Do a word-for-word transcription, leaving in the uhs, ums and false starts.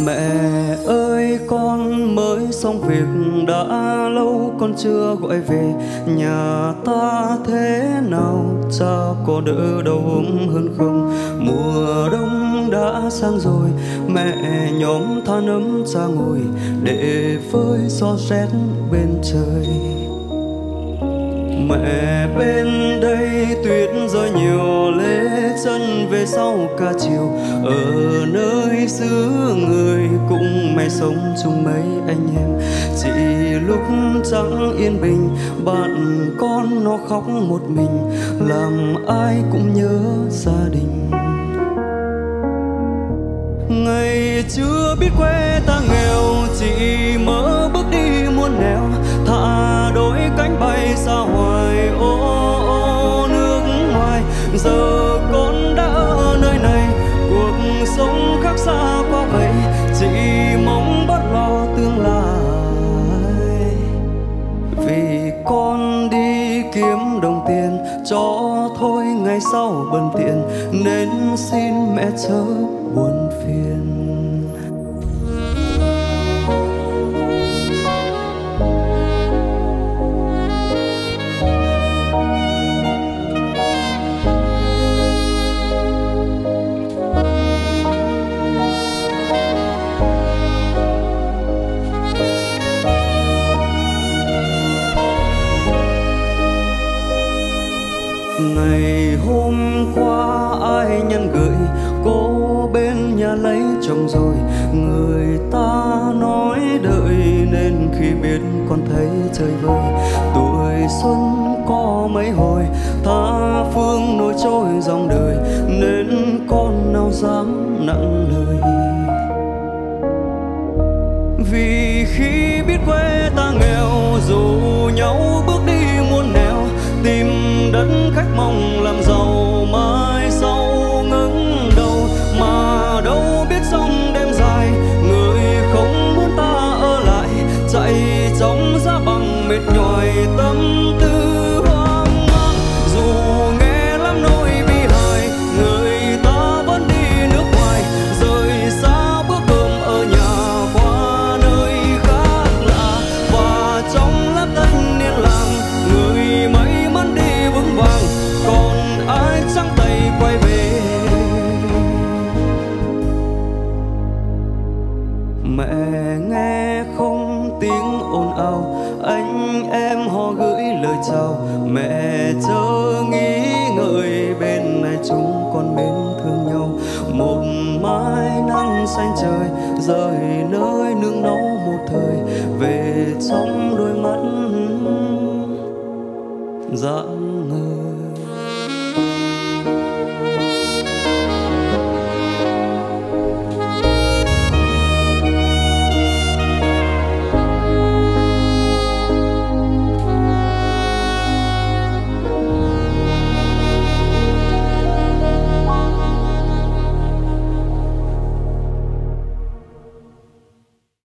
Mẹ ơi con mới xong việc đã lâu con chưa gọi về. Nhà ta thế nào cha có đỡ đầu hơn không? Mùa đông đã sang rồi, mẹ nhóm than ấm cha ngồi để phơi gió rét bên trời. Mẹ bên đây tuyết rơi nhiều lễ chân về sau ca chiều. Ở nơi xứ người cũng mẹ sống chung mấy anh em. Chỉ lúc chẳng yên bình bạn con nó khóc một mình, làm ai cũng nhớ gia đình. Ngày chưa biết quê ta nghèo, chỉ mơ bước đi muôn nẻo, thả đôi cánh bay xa hoài ô, ô nước ngoài. Giờ con đã ở nơi này, cuộc sống khác xa quá vậy, chỉ mong bớt lo tương lai. Vì con đi kiếm đồng tiền cho thôi ngày sau bần tiện, nên xin mẹ chớ buồn phiền. Ngày hôm qua ai nhân gửi cô bên nhà lấy chồng rồi, người ta nói đợi nên khi biết con thấy chơi vơi. Tuổi xuân có mấy hồi tha phương nổi trôi dòng đời, nên con nào dám nặng lời. Vì khi biết quê ta nghèo, dù nhau bước đi muôn nẻo, tìm đất khách mong làm giàu mai sau ngẩng đầu. Mà đâu biết sông đêm dài, người không muốn ta ở lại, chạy trong giá bằng mệt nhòi tâm tư hoang mang. Dù nghe lắm nỗi bi hài, người ta vẫn đi nước ngoài, rời xa bữa cơm ở nhà qua nơi khác lạ. Và trong lớp thanh niên làng, người may mắn đi vững vàng, còn ai trắng tay quay về. Mẹ nghe không tiếng ồn ào, anh em họ gửi lời chào. Mẹ chớ nghĩ ngợi bên này chúng con mến thương nhau. Một mái nắng xanh trời rời nơi nương náu một thời, về trong đôi mắt dạng người.